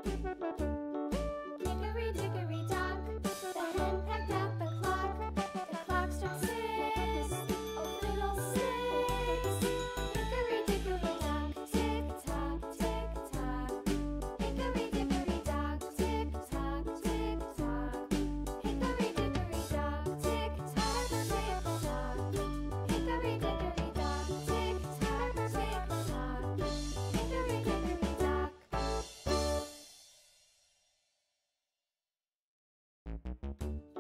Hickory dickory dock, the hen pecked up a clock. The clock struck 6, oh fiddle 6. Hickory dickory dock, tick tock, tick tock. Hickory dickory dock, tick tock, tick tock. Hickory dickory dock, tick tock, tick tock. Hickory dickory dock, tick tock, tick tock. Hickory dickory dock.